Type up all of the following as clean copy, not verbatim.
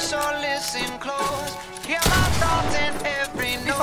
so listen close. Hear my thoughts in every note.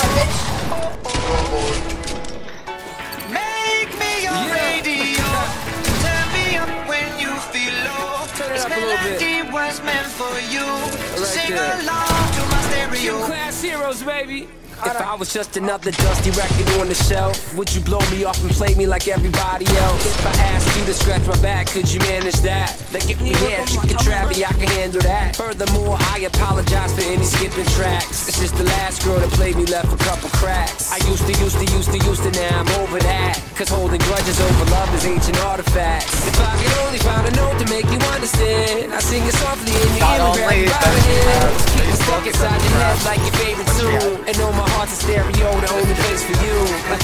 Make me your radio. Turn me up when you feel low. This melody was meant for you. Sing along to my stereo. Class heroes, baby. If I was just another dusty record on the shelf, would you blow me off and play me like everybody else? If I asked you to scratch my back, could you manage that? Like if we had chicken Travie, I can handle that. Furthermore, I apologize for any skipping tracks. It's just the last girl that played me left a couple cracks. I used to, now I'm over that. Cause holding grudges over love is ancient artifacts. If I could only find a note to make you understand, I sing it softly in your ear and grab you by the hand. Keep it stuck inside your head like your favorite tune. And know my heart's a stereo, the only place for you. My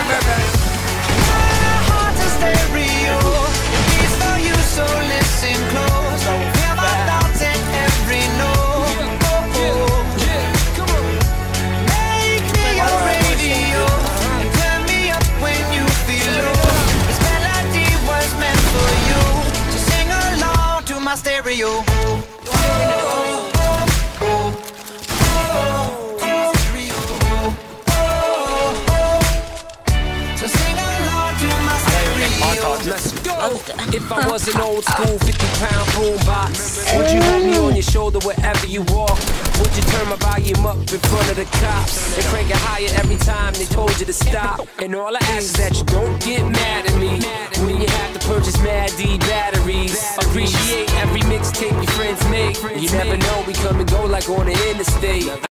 heart's a stereo. It's for you, so listen close. Hear my thoughts in every note. Make me your radio. Turn me up when you feel low. This melody was meant for you. So sing along to my stereo. Let's go. If I was an old school 50-pound boombox, would you hold me on your shoulder wherever you walk? Would you turn my volume up in front of the cops and crank it higher every time they told you to stop? And all I ask is that you don't get mad at me when you have to purchase Mad D batteries. Appreciate every mixtape your friends make. You never know, we come and go like on the interstate.